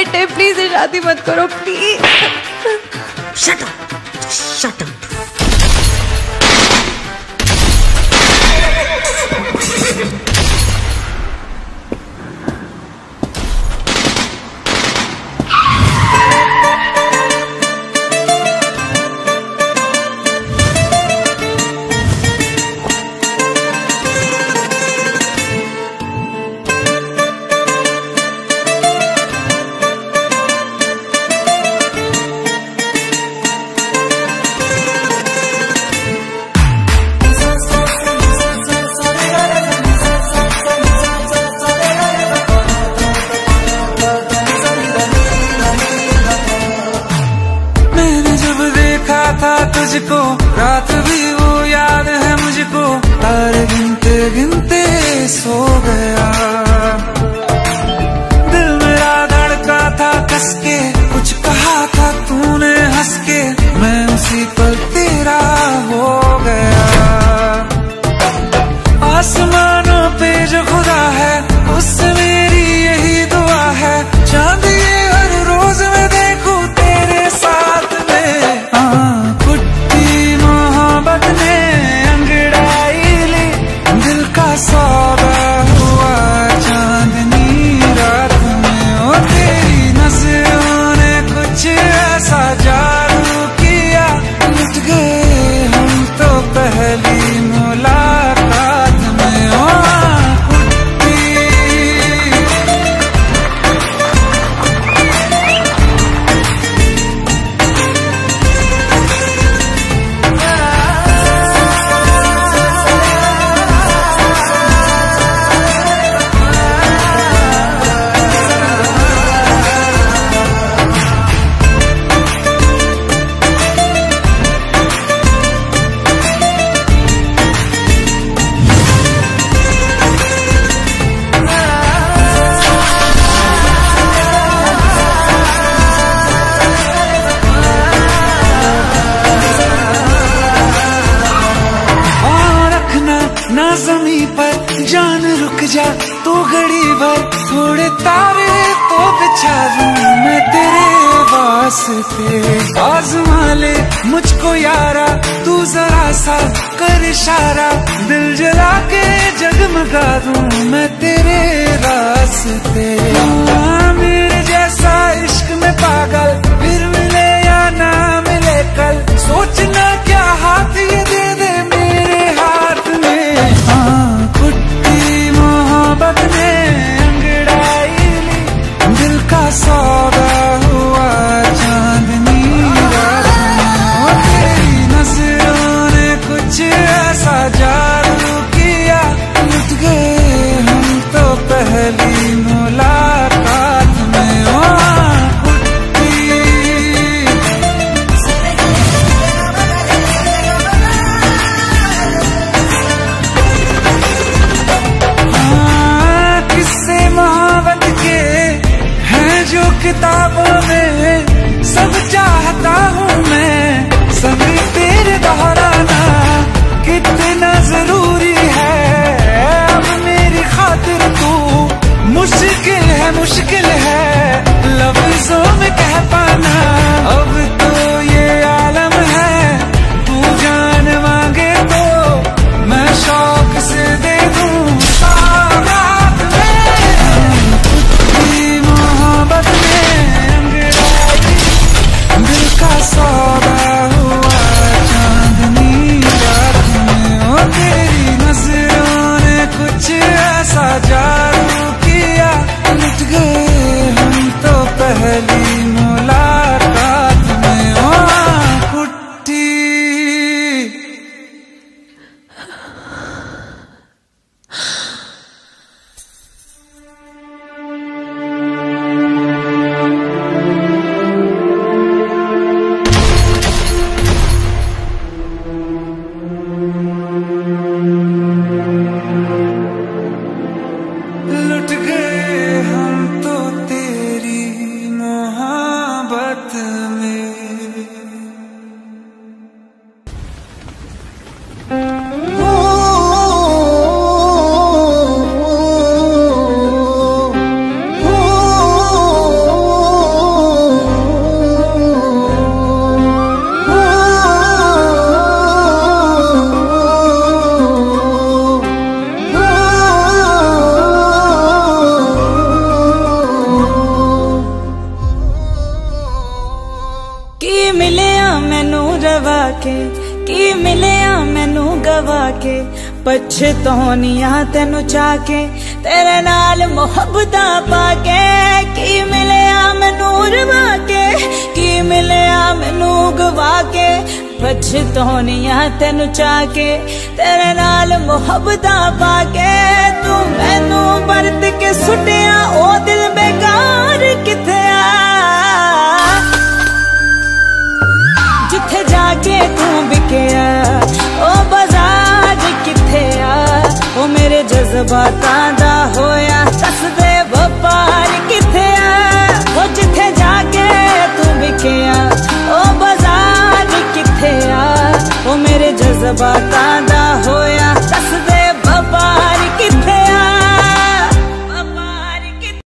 Late है, please ये शादी मत करो please. Shut up, shut up. तुझको रात भी वो याद है मुझको, तारे गिनते गिनते सो गया। दिल मेरा धड़का था कस के, कुछ कहा था तूने हंस के, मैं उसी पर तेरा हो गया। आसमानों पे जो खुदा है उससे मेरी यही दुआ है, चांद ये हर रोज मैं देखूं तेरे साथ में। सौदा हुआ चांदनी रात में, ओ तेरी नजरों ने कुछ ऐसा जादू किया, लुट गए हम तो पहली मुलाकात में। ओ ना ज़मीं पर जान रुक जा तू घड़ी भर, थोड़े तारे तो बिछा दूं मैं तेरे वास्ते। आज़मा ले मुझको यारा तू जरा सा कर इशारा, दिल जला के जगमगा दूं मैं तेरे रास्ते। मेरे जैसा इश्क में पागल फिर मिले या ना मिले कल, सोचना क्या हाथ ये दे दे मेरे हाथ में। कुट्टी मोहब्बत ने अंगड़ाई ली, दिल का सौदा हुआ चांदनी रात में। तेरी नजरों ने कुछ ऐसा जादू किया, लुट गए हम तो पहली मुलाकात में। ओ किताबों में सब चाहता हूँ मैं, संग तेरे दोहराना कितना जरूरी है। अब मेरी खातिर तू मुश्किल है लफ्जों में कह पाना। अब तो ये आलम है, तू जान मांगे तो मैं शौक से दे दूँ सौगात में। मोहब्बत में गवा के पछतौनियां तेनू चाके तेरे नाल मोहब्बतां पाके की मिलिया मैनू रवा के की मिलिया मैनू गवा के पछतौनियां तेनू चाके तेरे नाल मोहब्बतां पाके तू मैनू बरत के सुटिया ओ दिल बेकार किथे आ जिथे जाके तू बिकया ओ बाजार किथे आ ओ मेरे जज्बातां दा होया दस दे व्यापार किथे आ ओ जिथे जाके तू बिकया ओ बाजार किथे आ ओ मेरे जज्बातां